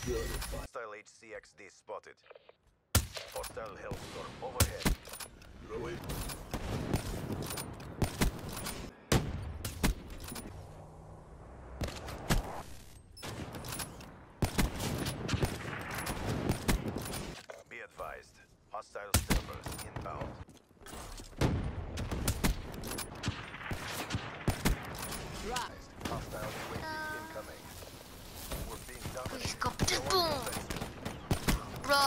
Hostile HCXD spotted. Hostile Hellstorm overhead. Be advised. Hostile servers inbound. Hostile UAV incoming. We're being dominated. Boom! Bro!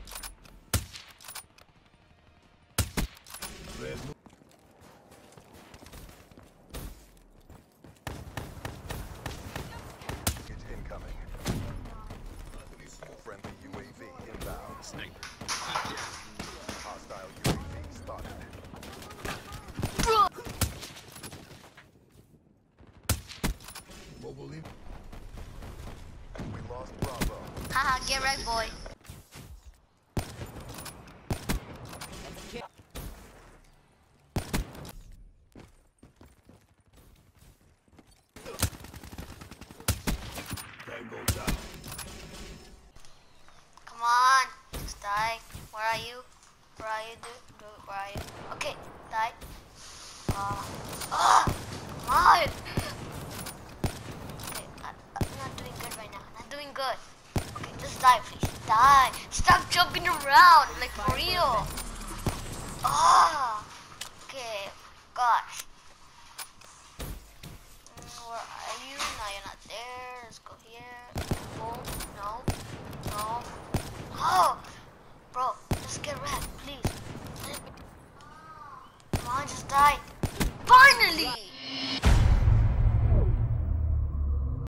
Incoming. Friendly UAV inbound. Hostile UAV spotted. Bro! We lost Bravo. Haha, get wrecked, boy. Come on, just die. Where are you? Where are you, dude? Where are you? Okay, die. Come on! Okay, I'm not doing good right now. Not doing good. Okay, just die, please. Die. Stop jumping around, like for real.